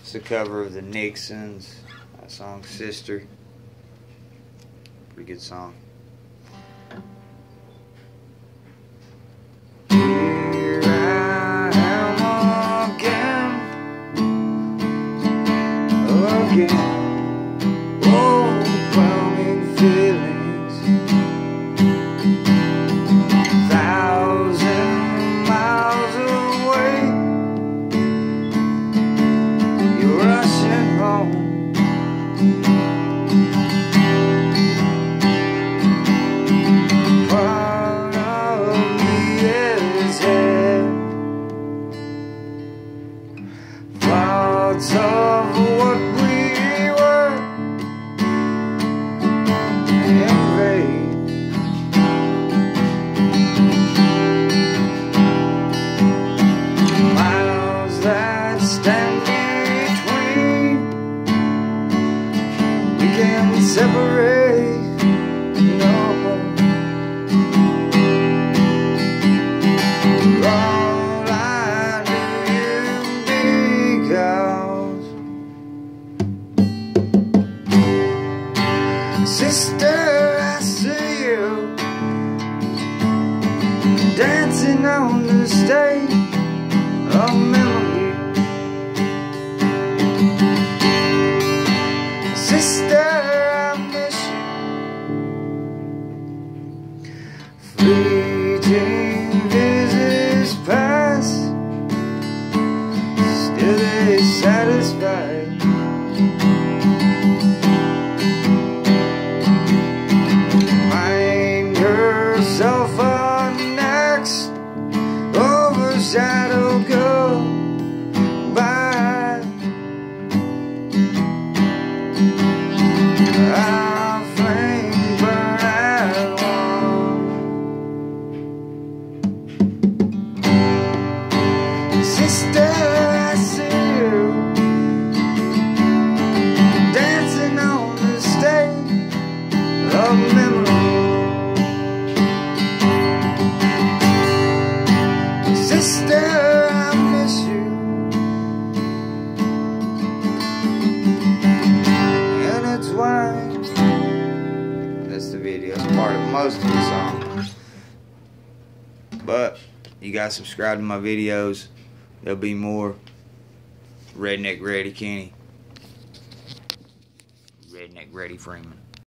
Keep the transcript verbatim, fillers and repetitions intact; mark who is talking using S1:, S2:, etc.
S1: It's a cover of the Nixons. That song, Sister. Pretty good song. Here I am again, again, overwhelming feelings, thousand miles away, you're rushing home. Thoughts of what we were invade. Miles that stand between, we can't separate. No. Sister, I see you dancing on the stage of memory. Sister, I miss you. Fleeting visits pass, still they satisfied. Self next, overshadow go by. Our flame burn at one. Sister, I see you dancing on the stage of memory. Sister, I miss you. And it's why that's the video. It's part of most of the song. But you guys subscribe to my videos. There'll be more. Redneck Reddy Kenny. Redneck Reddy Freeman.